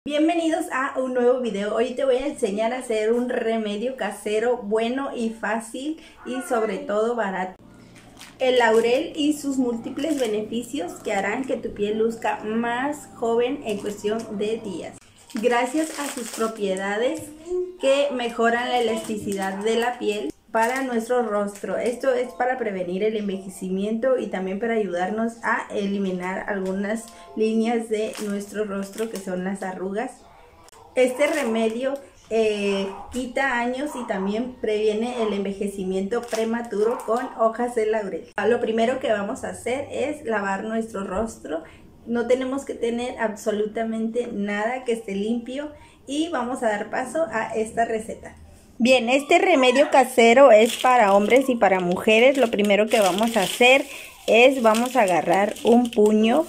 Bienvenidos a un nuevo video. Hoy te voy a enseñar a hacer un remedio casero bueno y fácil y sobre todo barato. El laurel y sus múltiples beneficios que harán que tu piel luzca más joven en cuestión de días. Gracias a sus propiedades que mejoran la elasticidad de la piel para nuestro rostro. Esto es para prevenir el envejecimiento y también para ayudarnos a eliminar algunas líneas de nuestro rostro que son las arrugas. Este remedio quita años y también previene el envejecimiento prematuro con hojas de laurel. Lo primero que vamos a hacer es lavar nuestro rostro. No tenemos que tener absolutamente nada que esté limpio y vamos a dar paso a esta receta. Bien, este remedio casero es para hombres y para mujeres. Lo primero que vamos a hacer es vamos a agarrar un puño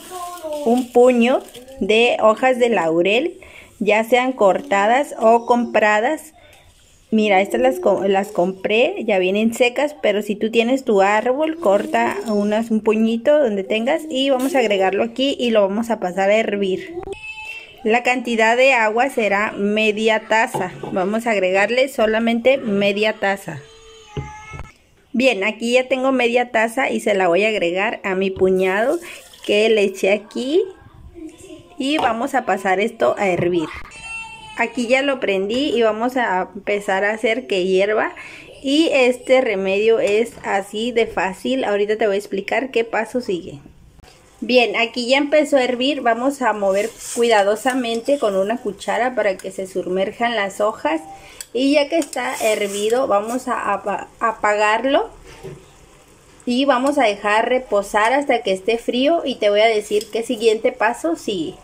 de hojas de laurel, ya sean cortadas o compradas. Mira, estas las compré, ya vienen secas, pero si tú tienes tu árbol, corta un puñito donde tengas y vamos a agregarlo aquí y lo vamos a pasar a hervir. La cantidad de agua será media taza. Vamos a agregarle solamente media taza. Bien, aquí ya tengo media taza y se la voy a agregar a mi puñado que le eché aquí. Y vamos a pasar esto a hervir. Aquí ya lo prendí y vamos a empezar a hacer que hierva. Y este remedio es así de fácil. Ahorita te voy a explicar qué paso sigue. Bien, aquí ya empezó a hervir, vamos a mover cuidadosamente con una cuchara para que se sumerjan las hojas y ya que está hervido vamos a apagarlo y vamos a dejar reposar hasta que esté frío y te voy a decir qué siguiente paso sigue.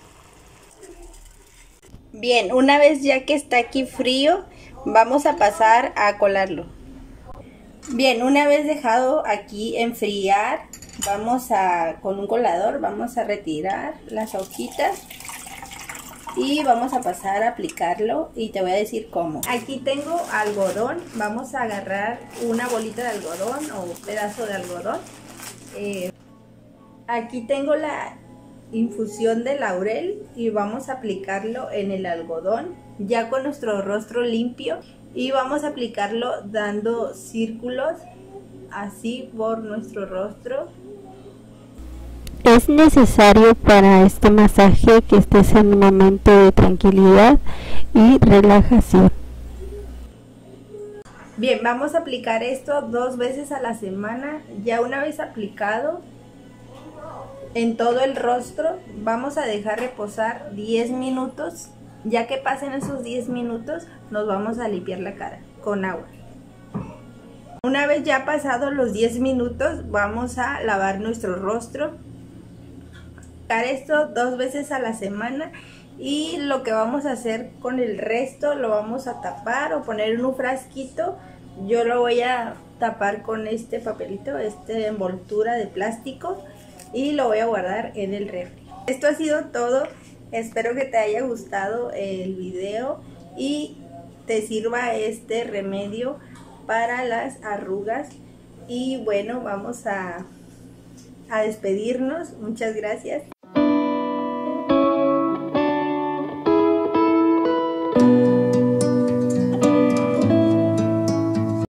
Bien, una vez ya que está aquí frío vamos a pasar a colarlo. Bien, una vez dejado aquí enfriar, con un colador vamos a retirar las hojitas y vamos a pasar a aplicarlo y te voy a decir cómo. Aquí tengo algodón, vamos a agarrar una bolita de algodón o un pedazo de algodón. Aquí tengo la infusión de laurel y vamos a aplicarlo en el algodón ya con nuestro rostro limpio y vamos a aplicarlo dando círculos así por nuestro rostro. Es necesario para este masaje que estés en un momento de tranquilidad y relajación. Bien, vamos a aplicar esto 2 veces a la semana. Ya una vez aplicado en todo el rostro, vamos a dejar reposar 10 minutos. Ya que pasen esos 10 minutos, nos vamos a limpiar la cara con agua. Una vez ya pasados los 10 minutos, vamos a lavar nuestro rostro. Esto 2 veces a la semana y lo que vamos a hacer con el resto lo vamos a tapar o poner en un frasquito. Yo lo voy a tapar con este papelito, esta envoltura de plástico y lo voy a guardar en el refri. Esto ha sido todo, espero que te haya gustado el video y te sirva este remedio para las arrugas y bueno, vamos a despedirnos. Muchas gracias.